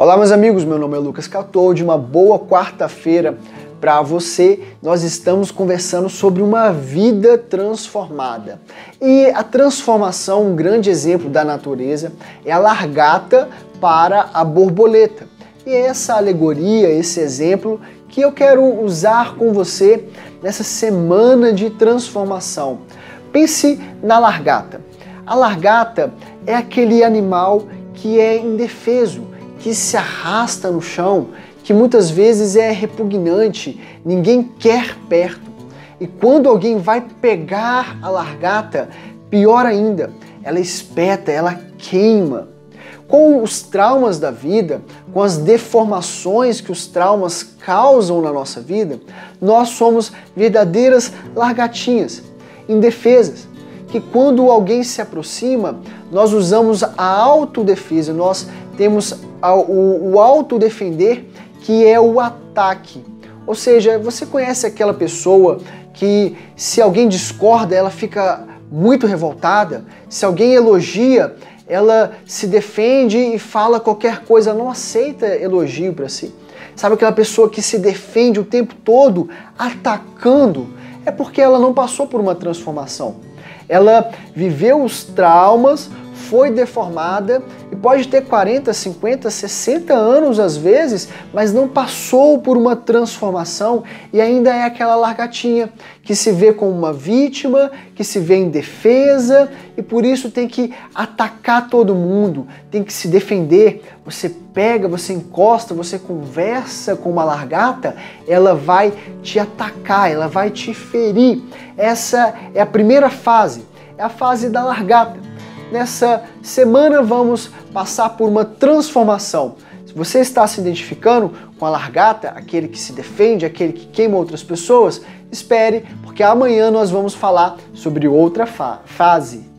Olá meus amigos, meu nome é Lucas Catoldi, uma boa quarta-feira para você. Nós estamos conversando sobre uma vida transformada. E a transformação, um grande exemplo da natureza, é a largata para a borboleta. E é essa alegoria, esse exemplo que eu quero usar com você nessa semana de transformação. Pense na largata. A largata é aquele animal que é indefeso, que se arrasta no chão, que muitas vezes é repugnante, ninguém quer perto. E quando alguém vai pegar a largata, pior ainda, ela espeta, ela queima. Com os traumas da vida, com as deformações que os traumas causam na nossa vida, nós somos verdadeiras largatinhas, indefesas, que quando alguém se aproxima, nós usamos a autodefesa, nós temos o autodefender, que é o ataque. Ou seja, você conhece aquela pessoa que se alguém discorda, ela fica muito revoltada, se alguém elogia, ela se defende e fala qualquer coisa, não aceita elogio para si. Sabe aquela pessoa que se defende o tempo todo atacando? É porque ela não passou por uma transformação. Ela viveu os traumas, foi deformada e pode ter 40, 50, 60 anos às vezes, mas não passou por uma transformação e ainda é aquela largatinha que se vê como uma vítima, que se vê indefesa e por isso tem que atacar todo mundo, tem que se defender. Você pega, você encosta, você conversa com uma largata, ela vai te atacar, ela vai te ferir. Essa é a primeira fase, é a fase da largata. Nessa semana vamos passar por uma transformação. Se você está se identificando com a largata, aquele que se defende, aquele que queima outras pessoas, espere, porque amanhã nós vamos falar sobre outra fase.